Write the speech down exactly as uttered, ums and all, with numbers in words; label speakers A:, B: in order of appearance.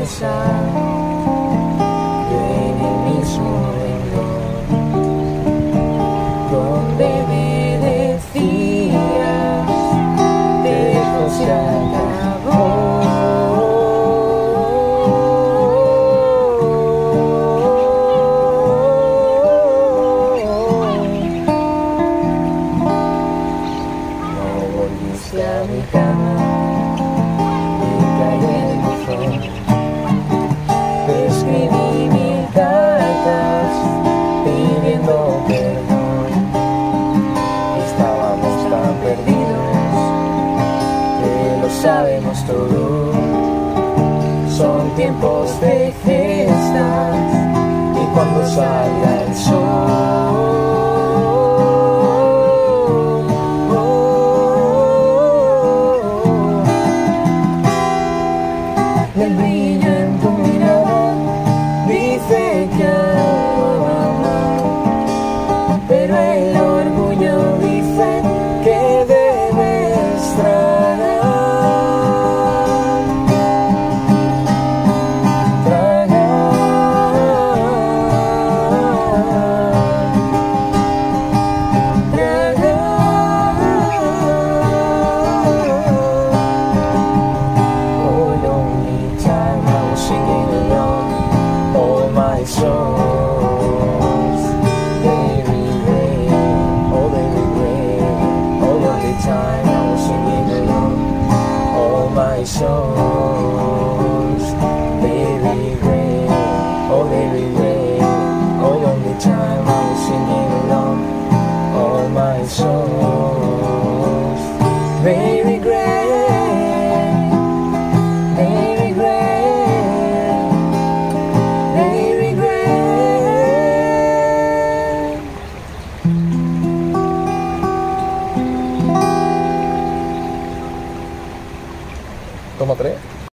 A: mesa, yo en el mismo renglón, donde me decías, te dejo, se acabó. No volviste a mi cama, escribí mil cartas pidiendo perdón. Estábamos tan perdidos que lo sabemos todo. Son tiempos de fiestas y cuando salga el sol